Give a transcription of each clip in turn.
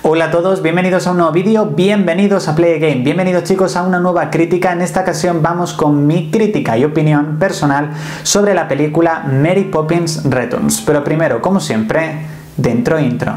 Hola a todos, bienvenidos a un nuevo vídeo, bienvenidos a Play Game, bienvenidos chicos a una nueva crítica. En esta ocasión vamos con mi crítica y opinión personal sobre la película Mary Poppins Returns. Pero primero, como siempre, dentro intro.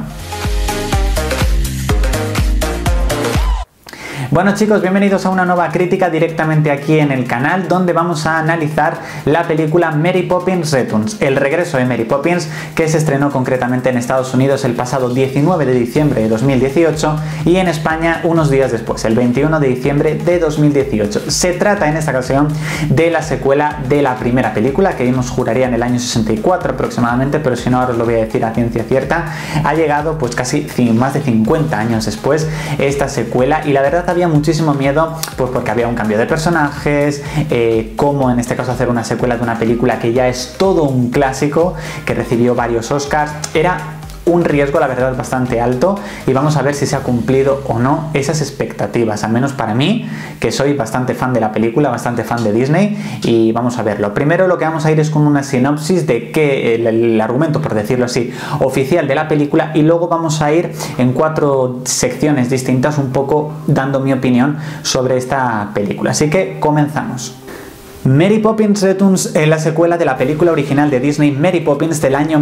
Bueno chicos, bienvenidos a una nueva crítica directamente aquí en el canal, donde vamos a analizar la película Mary Poppins Returns, el regreso de Mary Poppins, que se estrenó concretamente en Estados Unidos el pasado 19 de diciembre de 2018 y en España unos días después, el 21 de diciembre de 2018. Se trata en esta ocasión de la secuela de la primera película, que vimos juraría en el año 64 aproximadamente, pero si no ahora os lo voy a decir a ciencia cierta. Ha llegado pues casi más de 50 años después esta secuela, y la verdad había muchísimo miedo pues porque había un cambio de personajes, cómo en este caso hacer una secuela de una película que ya es todo un clásico, que recibió varios Oscars. Era un riesgo, la verdad, bastante alto, y vamos a ver si se ha cumplido o no esas expectativas, al menos para mí, que soy bastante fan de la película, bastante fan de Disney, y vamos a verlo. Primero lo que vamos a ir es con una sinopsis de que el argumento, por decirlo así, oficial de la película, y luego vamos a ir en 4 secciones distintas un poco dando mi opinión sobre esta película. Así que comenzamos. Mary Poppins Returns es la secuela de la película original de Disney Mary Poppins del año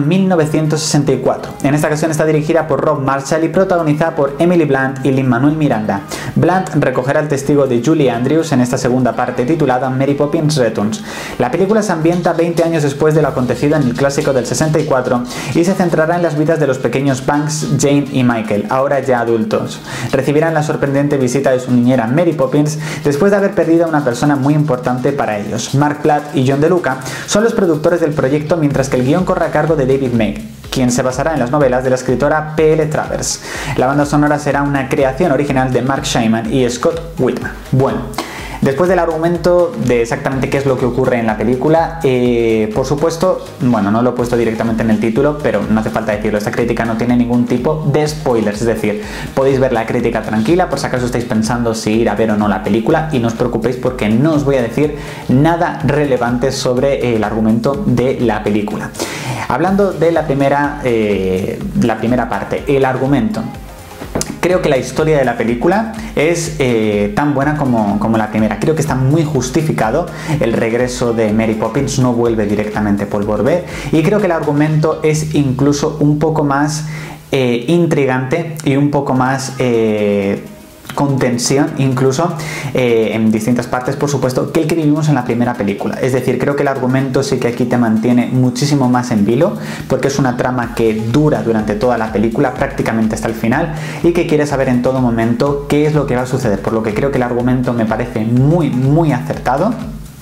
1964. En esta ocasión está dirigida por Rob Marshall y protagonizada por Emily Blunt y Lin-Manuel Miranda. Blunt recogerá el testigo de Julie Andrews en esta segunda parte titulada Mary Poppins Returns. La película se ambienta 20 años después de lo acontecido en el clásico del 64 y se centrará en las vidas de los pequeños Banks, Jane y Michael, ahora ya adultos. Recibirán la sorprendente visita de su niñera Mary Poppins después de haber perdido a una persona muy importante para ellos. Mark Platt y John DeLuca son los productores del proyecto, mientras que el guión corre a cargo de David Meek, quien se basará en las novelas de la escritora P.L. Travers. La banda sonora será una creación original de Mark Shaiman y Scott Whitman. Bueno, después del argumento de exactamente qué es lo que ocurre en la película, por supuesto, bueno, no lo he puesto directamente en el título, pero no hace falta decirlo, esta crítica no tiene ningún tipo de spoilers, es decir, podéis ver la crítica tranquila por si acaso estáis pensando si ir a ver o no la película, y no os preocupéis porque no os voy a decir nada relevante sobre el argumento de la película. Hablando de la primera parte, el argumento. Creo que la historia de la película es tan buena como la primera. Creo que está muy justificado el regreso de Mary Poppins, no vuelve directamente por volver, y creo que el argumento es incluso un poco más intrigante y un poco más con tensión incluso en distintas partes, por supuesto, que el que vivimos en la primera película. Es decir, creo que el argumento sí que aquí te mantiene muchísimo más en vilo, porque es una trama que dura durante toda la película, prácticamente hasta el final, y que quieres saber en todo momento qué es lo que va a suceder, por lo que creo que el argumento me parece muy acertado,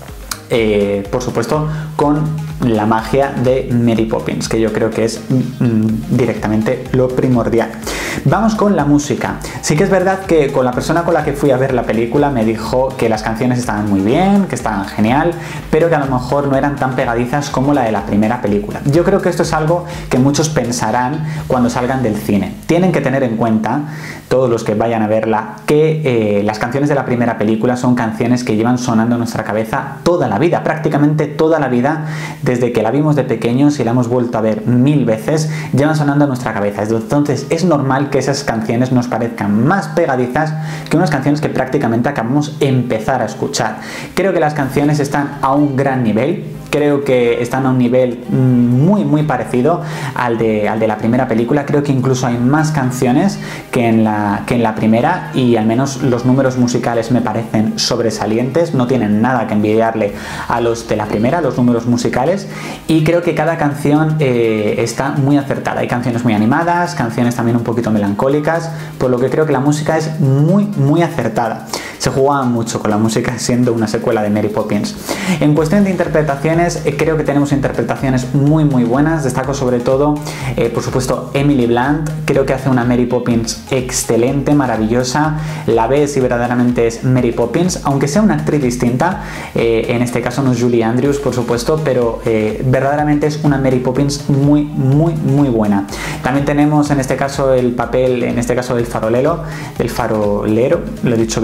por supuesto con la magia de Mary Poppins, que yo creo que es directamente lo primordial. Vamos con la música. Sí que es verdad que con la persona con la que fui a ver la película me dijo que las canciones estaban muy bien, que estaban genial, pero que a lo mejor no eran tan pegadizas como la de la primera película. Yo creo que esto es algo que muchos pensarán cuando salgan del cine. Tienen que tener en cuenta, todos los que vayan a verla, que las canciones de la primera película son canciones que llevan sonando en nuestra cabeza toda la vida, prácticamente toda la vida, desde que la vimos de pequeños y la hemos vuelto a ver 1000 veces, llevan sonando en nuestra cabeza. Entonces es normal que esas canciones nos parezcan más pegadizas que unas canciones que prácticamente acabamos de empezar a escuchar. Creo que las canciones están a un gran nivel. Creo que están a un nivel muy parecido al de la primera película. Creo que incluso hay más canciones que en la primera, y al menos los números musicales me parecen sobresalientes. No tienen nada que envidiarle a los de la primera, los números musicales, y creo que cada canción está muy acertada. Hay canciones muy animadas, canciones también un poquito melancólicas, por lo que creo que la música es muy acertada. Se jugaba mucho con la música siendo una secuela de Mary Poppins. En cuestión de interpretaciones, creo que tenemos interpretaciones muy buenas. Destaco sobre todo, por supuesto, Emily Blunt. Creo que hace una Mary Poppins excelente, maravillosa. La ves y verdaderamente es Mary Poppins, aunque sea una actriz distinta. En este caso no es Julie Andrews, por supuesto, pero verdaderamente es una Mary Poppins muy buena. También tenemos en este caso el papel, en este caso del farolero, lo he dicho bien, lo he dicho mal.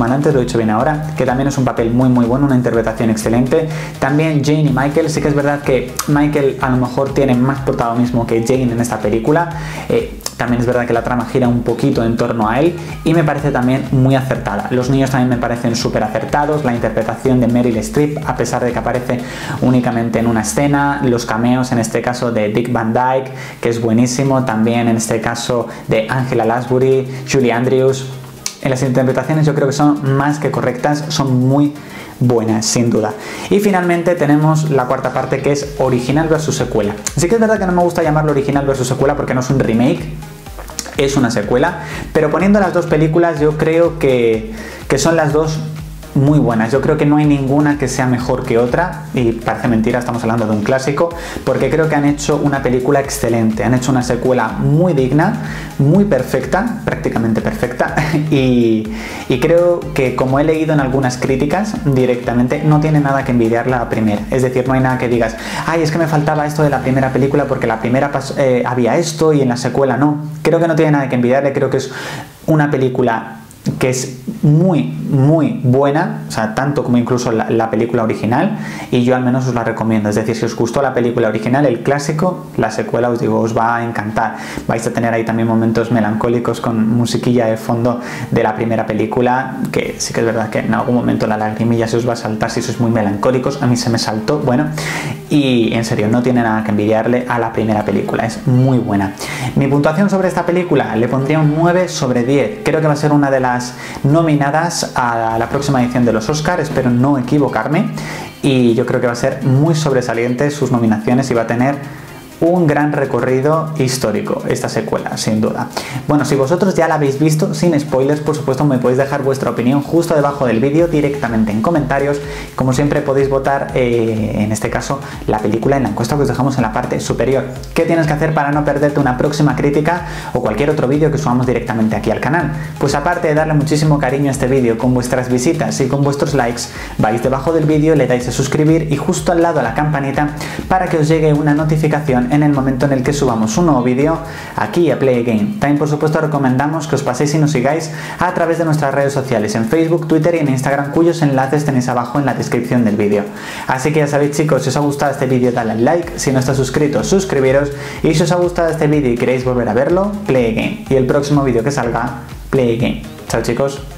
mal antes, lo he dicho bien ahora, que también es un papel muy bueno, una interpretación excelente. También Jane y Michael, sí que es verdad que Michael a lo mejor tiene más protagonismo que Jane en esta película. También es verdad que la trama gira un poquito en torno a él y me parece también muy acertada. Los niños también me parecen súper acertados, la interpretación de Meryl Streep, a pesar de que aparece únicamente en una escena, los cameos en este caso de Dick Van Dyke, que es buenísimo, también en este caso de Angela Lansbury, Julie Andrews. En las interpretaciones yo creo que son más que correctas, son muy buenas, sin duda. Y finalmente tenemos la cuarta parte, que es original versus secuela. Sí que es verdad que no me gusta llamarlo original versus secuela porque no es un remake, es una secuela, pero poniendo las dos películas yo creo que son las dos muy buenas. Yo creo que no hay ninguna que sea mejor que otra, y parece mentira, estamos hablando de un clásico, porque creo que han hecho una película excelente, han hecho una secuela muy digna, muy perfecta, prácticamente perfecta, y creo que, como he leído en algunas críticas directamente, no tiene nada que envidiarla a la primera. Es decir, no hay nada que digas, ay, es que me faltaba esto de la primera película porque la primera había esto y en la secuela no. Creo que no tiene nada que envidiarle, creo que es una película que es muy buena, o sea, tanto como incluso la película original, y yo al menos os la recomiendo. Es decir, si os gustó la película original, el clásico, la secuela os digo, os va a encantar. Vais a tener ahí también momentos melancólicos con musiquilla de fondo de la primera película, que sí que es verdad que en algún momento la lagrimilla se os va a saltar si sois muy melancólicos. A mí se me saltó, bueno, y en serio, no tiene nada que envidiarle a la primera película, es muy buena. Mi puntuación sobre esta película le pondría un 9 sobre 10. Creo que va a ser una de las nominadas a la próxima edición de los Oscars, espero no equivocarme, y yo creo que va a ser muy sobresaliente sus nominaciones y va a tener un gran recorrido histórico esta secuela, sin duda. Bueno, si vosotros ya la habéis visto, sin spoilers, por supuesto, me podéis dejar vuestra opinión justo debajo del vídeo, directamente en comentarios. Como siempre, podéis votar, en este caso, la película en la encuesta que os dejamos en la parte superior. ¿Qué tienes que hacer para no perderte una próxima crítica o cualquier otro vídeo que subamos directamente aquí al canal? Pues aparte de darle muchísimo cariño a este vídeo con vuestras visitas y con vuestros likes, vais debajo del vídeo, le dais a suscribir y justo al lado a la campanita para que os llegue una notificación en el momento en el que subamos un nuevo vídeo aquí a Play Again. También, por supuesto, recomendamos que os paséis y nos sigáis a través de nuestras redes sociales en Facebook, Twitter y en Instagram, cuyos enlaces tenéis abajo en la descripción del vídeo. Así que ya sabéis, chicos, si os ha gustado este vídeo, dale al like, si no estáis suscritos, suscribiros, y si os ha gustado este vídeo y queréis volver a verlo, Play Again. Y el próximo vídeo que salga, Play Again. Chao, chicos.